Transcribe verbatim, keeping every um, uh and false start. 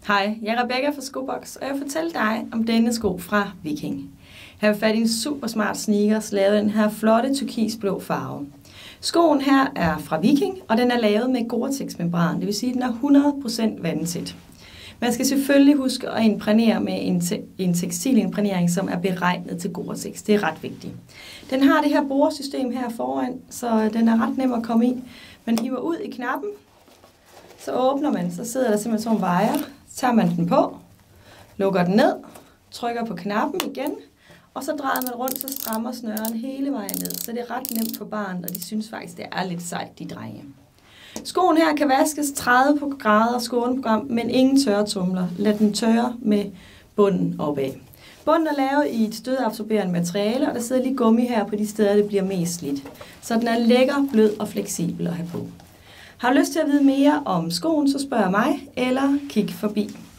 Hej, jeg er Rebecca fra Skobox, og jeg vil fortælle dig om denne sko fra Viking. Her har vi fat i en super smart sneakers, lavet i den her flotte turkisblå farve. Skoen her er fra Viking, og den er lavet med Gore-Tex-membran, det vil sige, at den er hundrede procent vandtæt. Man skal selvfølgelig huske at imprægnere med en, te en tekstilimprænering, som er beregnet til Gore-Tex. Det er ret vigtigt. Den har det her boresystem her foran, så den er ret nem at komme i. Man hiver ud i knappen, så åbner man, så sidder der simpelthen sådan en wire. Så tager man den på, lukker den ned, trykker på knappen igen, og så drejer man rundt, så strammer snøren hele vejen ned. Så det er ret nemt for barnet, og de synes faktisk, det er lidt sejt, de drenge. Skoen her kan vaskes tredive grader skåneprogram, men ingen tørre tumler. Lad den tørre med bunden opad. Bunden er lavet i et stødabsorberende materiale, og der sidder lige gummi her på de steder, det bliver mest slidt. Så den er lækker, blød og fleksibel at have på. Har du lyst til at vide mere om skoen, så spørg mig eller kig forbi.